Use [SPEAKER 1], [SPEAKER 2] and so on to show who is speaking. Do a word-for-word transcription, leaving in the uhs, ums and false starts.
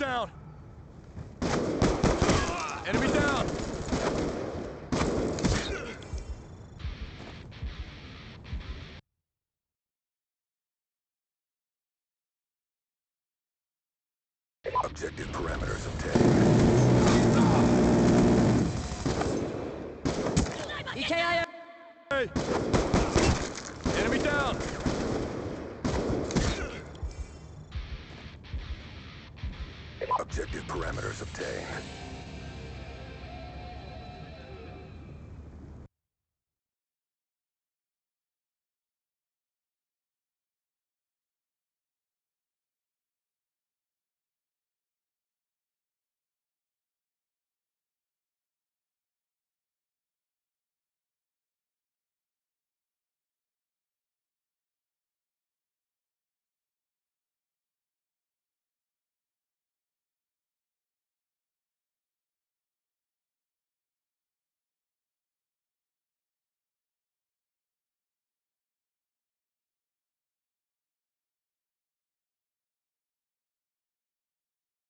[SPEAKER 1] down! Enemy down!
[SPEAKER 2] Objective parameters obtained.
[SPEAKER 1] E K I A! Hey! Enemy down!
[SPEAKER 2] Objective parameters obtained.